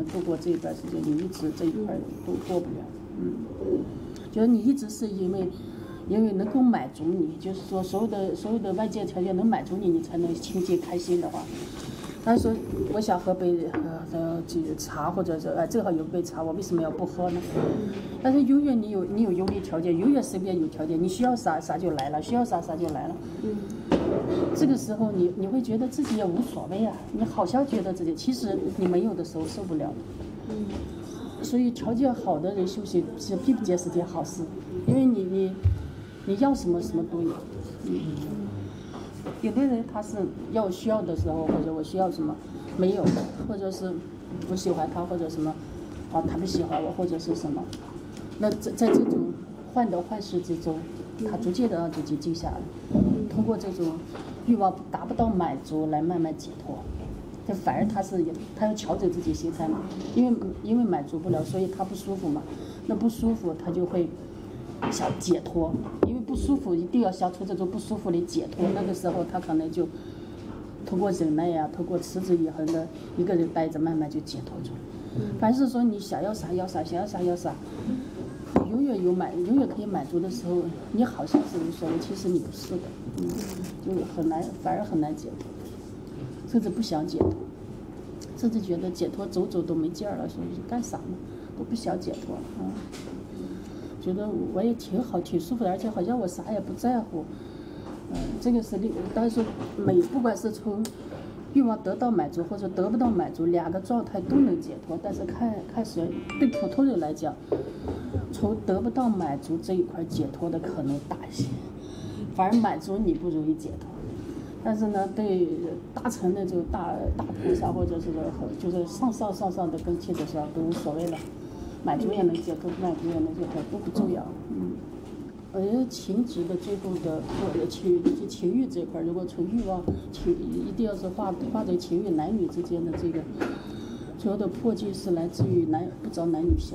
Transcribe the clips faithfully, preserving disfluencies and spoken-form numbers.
度过这一段时间，你一直这一块都过不了。嗯，就是你一直是因为因为能够满足你，就是说所有的所有的外界条件能满足你，你才能清净开心的话。他说我想喝杯呃呃这个茶，或者是呃正好有杯茶，我为什么要不喝呢？但是永远你有你有有利条件，永远身边有条件，你需要啥啥就来了，需要啥啥就来了。嗯，这个时候你你会觉得自己也无所谓啊，你好像觉得自己其实你没有的时候受不了。嗯，所以条件好的人修行是并不见是件好事，因为你你你要什么什么都有。嗯。有的人他是要需要的时候，或者我需要什么没有，或者是我喜欢他，或者什么啊他不喜欢我，或者是什么，那在在这种患得患失之中，他逐渐的让自己静下来，通过这种欲望达不到满足来慢慢解脱。这反而他是他要调整自己心态嘛，因为因为满足不了，所以他不舒服嘛，那不舒服他就会想解脱，因为不舒服一定要消除这种不舒服的解脱。那个时候他可能就通过忍耐呀，通过持之以恒的一个人待着，慢慢就解脱住。凡是说你想要啥要啥，想要啥要啥，永远有满，永远可以满足的时候，你好像是无所谓，其实你不是的，嗯，就很难，反而很难解脱，甚至不想解脱，甚至觉得解脱走走都没劲儿了，所以干啥呢？都不想解脱啊。嗯，觉得我也挺好，挺舒服的，而且好像我啥也不在乎。嗯，这个是另，但是每不管是从欲望得到满足或者得不到满足，两个状态都能解脱。但是看看谁对普通人来讲，从得不到满足这一块解脱的可能大一些，反而满足你不容易解脱。但是呢，对大乘的这个大大菩萨或者是就是上上上上的根器的时候都无所谓了。满足也能解脱，不满足也能解脱，都不重要。嗯，我觉得情执的最后的或者情就情欲这块，如果从欲望情一定要是化化成情欲男女之间的这个，所有的破镜是来自于男不着男女相。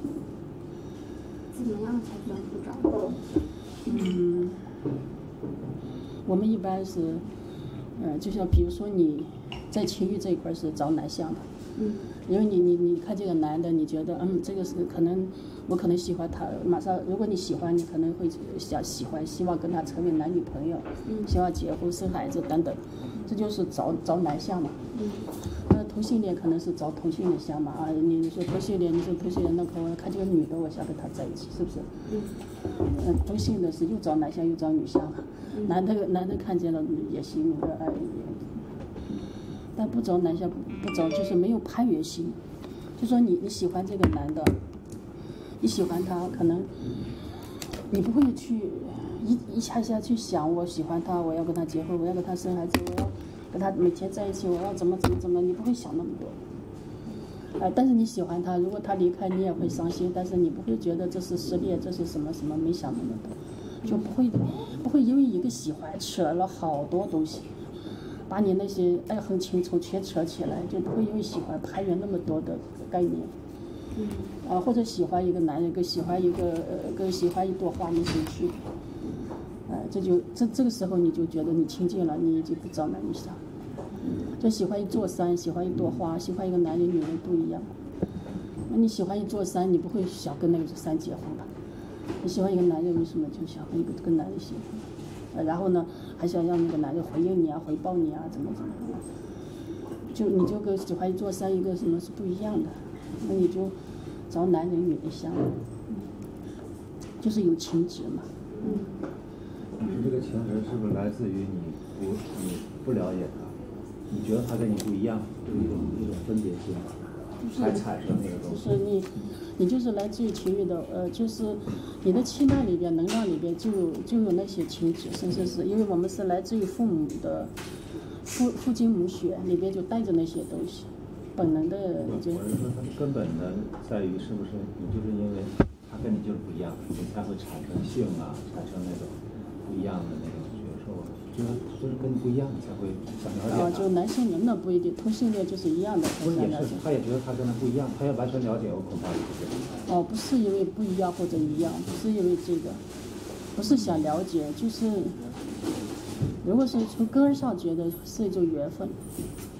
怎么样才算不着？ 嗯，我们一般是，呃，就像比如说你在情欲这一块是着男相的。嗯，因为你你你看这个男的，你觉得嗯这个是可能我可能喜欢他，马上如果你喜欢，你可能会想喜欢，希望跟他成为男女朋友，嗯，希望结婚生孩子等等，这就是着着男相嘛。嗯，那同性恋可能是着同性的相嘛啊，你说同性恋，你说同性恋，那可我看这个女的，我想跟他在一起，是不是？嗯，嗯，同性的是又着男相又着女相嘛，嗯，男的男的看见了也行，女的哎。但不着男相不着就是没有攀缘心，就说你你喜欢这个男的，你喜欢他，可能你不会去一一下下去想我喜欢他，我要跟他结婚，我要跟他生孩子，我要跟他每天在一起，我要怎么怎么怎么，你不会想那么多。啊，但是你喜欢他，如果他离开你也会伤心，但是你不会觉得这是失恋，这是什么什么，没想那么多，就不会不会因为一个喜欢扯了好多东西。把你那些爱恨情仇全扯起来，就不会因为喜欢攀缘那么多的概念。嗯，啊，或者喜欢一个男人跟喜欢一个呃跟喜欢一朵花没什么区别。哎、呃，这就这这个时候你就觉得你清净了，你已经不着男女相。就喜欢一座山，喜欢一朵花，喜欢一个男人女人都一样。那你喜欢一座山，你不会想跟那个山结婚吧？你喜欢一个男人，为什么就想跟一个跟男人结婚？呃，然后呢，还想让那个男人回应你啊，回报你啊，怎么怎么样？就你就跟喜欢一座山一个什么是不一样的，那你就找男人女人相，嗯，就是有情执嘛。 嗯。你这个情执是不是来自于你不你不了解他，你觉得他跟你不一样，有一种一种分别心，才产生那个东西。 就是你。你就是来自于情欲的，呃，就是你的气脉里边、能量里边就有就有那些情执，甚至是因为我们是来自于父母的父父精母血里边就带着那些东西，本能的就。 我是说，它的根本的在于是不是你就是因为他跟你就是不一样，你才会产生性啊，产生那种不一样的那种觉受，就是就是跟你不一样，你才会想了解他。 哦，就男性恋那不一定，同性恋就是一样的。 不也是，他也觉得他跟他不一样，他要完全了解，我恐怕也不是。 哦，不是因为不一样或者一样，不是因为这个，不是想了解，就是如果是从根儿上觉得是一种缘分，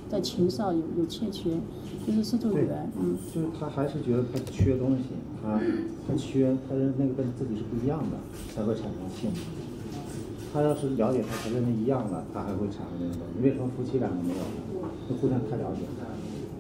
在情上有有欠缺，就是是种缘，嗯。 就是他还是觉得他缺东西，他他缺，他认那个跟自己是不一样的，才会产生性。他要是了解他和人家一样了，他还会产生那种。为什么夫妻两个没有呢？就互相太了解了。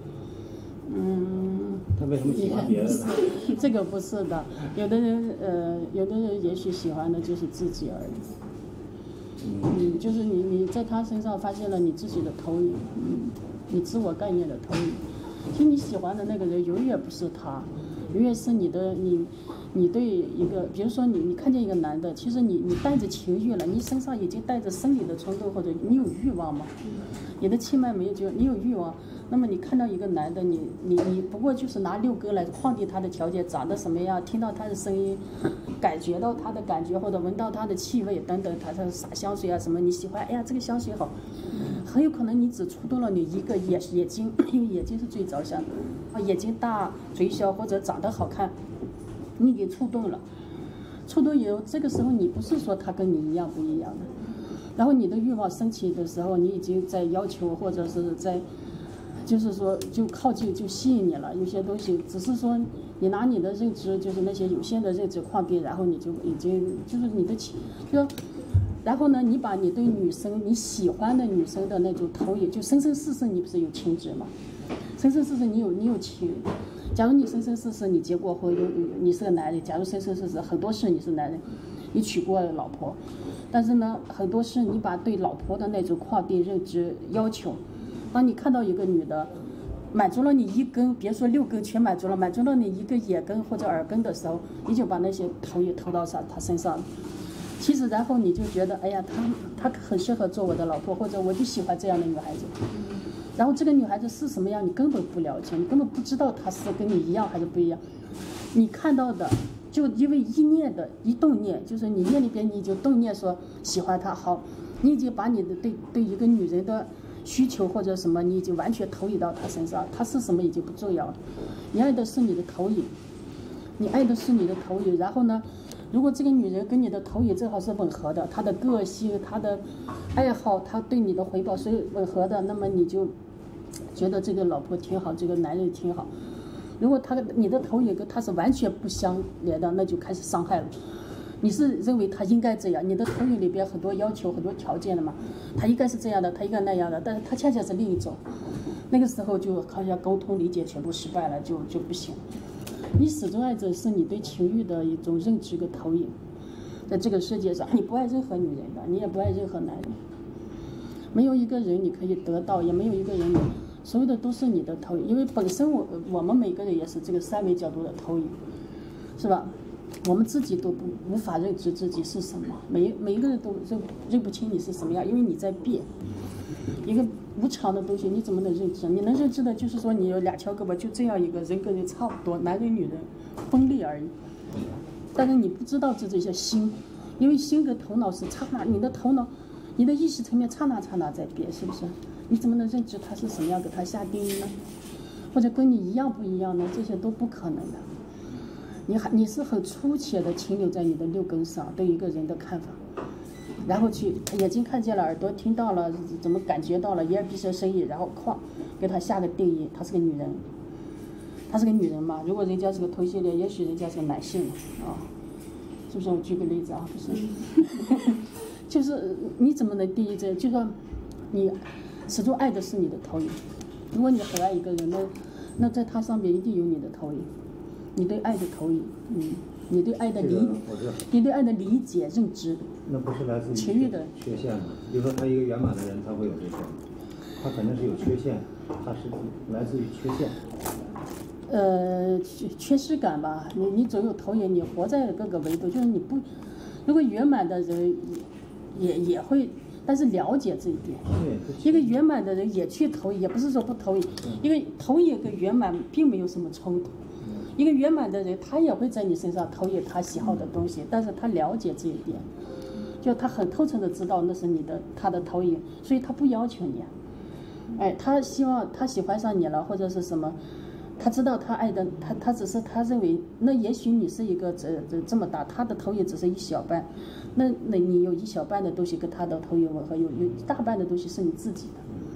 嗯， 他为什么喜欢别人呢？ 这个不是的，有的人呃，有的人也许喜欢的就是自己而已。嗯，就是你你在他身上发现了你自己的投影，嗯，你自我概念的投影。其实你喜欢的那个人永远不是他，永远是你的你。你对一个，比如说你你看见一个男的，其实你你带着情欲了，你身上已经带着生理的冲动，或者你有欲望嘛，你的气脉没有就你有欲望，那么你看到一个男的，你你你不过就是拿六根来框定他的条件，长得什么样，听到他的声音，感觉到他的感觉，或者闻到他的气味等等，他的洒香水啊什么你喜欢，哎呀这个香水好，很有可能你只触动了你一个眼眼睛，因为眼睛是最着相的，啊眼睛大，嘴小或者长得好看。你给触动了，触动以后，这个时候你不是说他跟你一样不一样的，然后你的欲望升起的时候，你已经在要求或者是在，就是说就靠近就吸引你了。有些东西只是说你拿你的认知，就是那些有限的认知框定，然后你就已经就是你的情，就，然后呢，你把你对女生你喜欢的女生的那种投影，就生生世世你不是有情执吗？生生世世你有你有情。假如你生生世世你结过婚，有你是个男人，假如生生世世很多事你是男人，你娶过老婆，但是呢，很多事你把对老婆的那种框定认知要求，当你看到一个女的满足了你一根，别说六根全满足了，满足了你一个眼根或者耳根的时候，你就把那些投影投到上她身上。其实然后你就觉得，哎呀，她她很适合做我的老婆，或者我就喜欢这样的女孩子。然后这个女孩子是什么样，你根本不了解，你根本不知道她是跟你一样还是不一样。你看到的，就因为一念的一动念，就是你念里边你就动念说喜欢她，好，你已经把你的对对一个女人的需求或者什么，你已经完全投影到她身上，她是什么已经不重要了。你爱的是你的投影，你爱的是你的投影。然后呢，如果这个女人跟你的投影正好是吻合的，她的个性、她的爱好、她对你的回报是吻合的，那么你就觉得这个老婆挺好，这个男人挺好。如果他你的投影跟他是完全不相连的，那就开始伤害了。你是认为他应该这样，你的投影里边很多要求、很多条件的嘛，他应该是这样的，他应该那样的，但是他恰恰是另一种。那个时候就好像沟通理解全部失败了，就就不行。你始终爱着是你对情欲的一种认知跟投影。在这个世界上，你不爱任何女人的，你也不爱任何男人。没有一个人你可以得到，也没有一个人你所有的都是你的投影，因为本身我我们每个人也是这个三维角度的投影，是吧？我们自己都不无法认知自己是什么，每每一个人都认认不清你是什么样，因为你在变。一个无常的东西，你怎么能认知？你能认知的就是说你有两条胳膊，就这样一个人跟人差不多，男人女人分裂而已。但是你不知道这这些心，因为心跟头脑是刹那，你的头脑。你的意识层面刹那刹那在变，是不是？你怎么能认知它是什么样，给它下定义呢？或者跟你一样不一样呢？这些都不可能的。你还你是很粗浅的停留在你的六根上对一个人的看法，然后去眼睛看见了，耳朵听到了，怎么感觉到了，眼耳鼻舌身意，然后哐给他下个定义，她是个女人，她是个女人嘛？如果人家是个同性恋，也许人家是个男性啊，是不是？我举个例子啊，不是。就是你怎么能定义这？就说你始终爱的是你的投影。如果你很爱一个人，那那在他上面一定有你的投影，你对爱的投影，嗯，你对爱的理，你对爱的理解认知。 那不是来自于情欲的缺陷吗？比如说他一个圆满的人，他会有这些，他肯定是有缺陷，他是来自于缺陷。 呃，缺缺失感吧，你你总有投影，你活在各个维度，就是你不，如果圆满的人。也也会，但是了解这一点。一个圆满的人也去投影，也不是说不投影，因为投影跟圆满并没有什么冲突。一个圆满的人，他也会在你身上投影他喜好的东西，但是他了解这一点，就他很透彻的知道那是你的他的投影，所以他不要求你。哎，他希望他喜欢上你了，或者是什么。他知道他爱的他，他只是他认为，那也许你是一个这这这么大，他的投影只是一小半，那那你有一小半的东西跟他的投影吻合，有有一大半的东西是你自己的，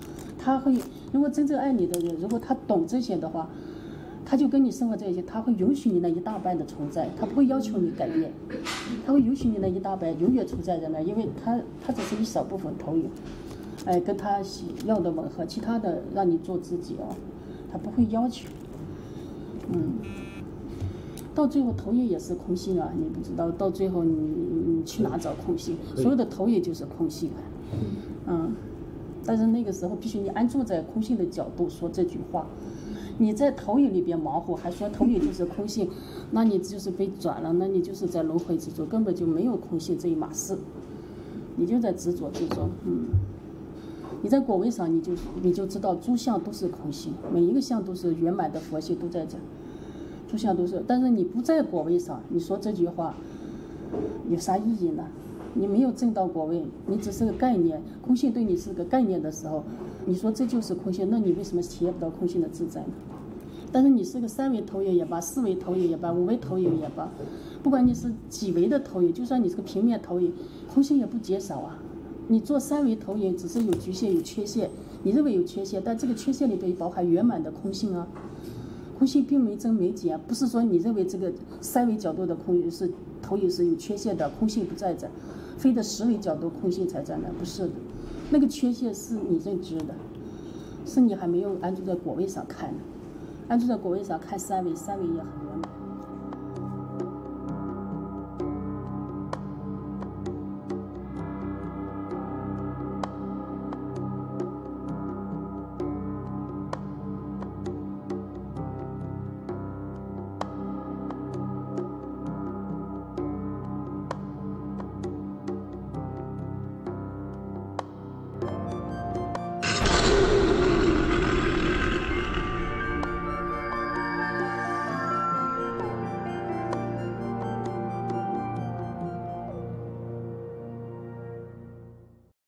他会，如果真正爱你的人，如果他懂这些的话，他就跟你生活在一起，他会允许你那一大半的存在，他不会要求你改变，他会允许你那一大半永远存在在那，因为他他只是一少部分投影，哎，跟他要的吻合，其他的让你做自己哦，他不会要求，嗯。到最后投影也是空性啊，你不知道，到最后你你去哪找空性？所有的投影就是空性啊，嗯。但是那个时候必须你安住在空性的角度说这句话，你在投影里边模糊，还说投影就是空性，那你就是被转了，那你就是在轮回之中，根本就没有空性这一码事，你就在执着之中，嗯。你在果位上，你就你就知道诸相都是空性，每一个相都是圆满的佛性都在这。诸相都是，但是你不在果位上，你说这句话有啥意义呢？你没有证到果位，你只是个概念，空性对你是个概念的时候，你说这就是空性，那你为什么体验不到空性的自在呢？但是你是个三维投影也罢，四维投影也罢，五维投影也罢，不管你是几维的投影，就算你是个平面投影，空性也不减少啊。你做三维投影只是有局限有缺陷，你认为有缺陷，但这个缺陷里边包含圆满的空性啊。空性并没增没减，不是说你认为这个三维角度的空是投影是有缺陷的，空性不在这，非得十维角度空性才在那，不是的，那个缺陷是你认知的，是你还没有安住在果位上看的，安住在果位上看三维，三维也很圆满。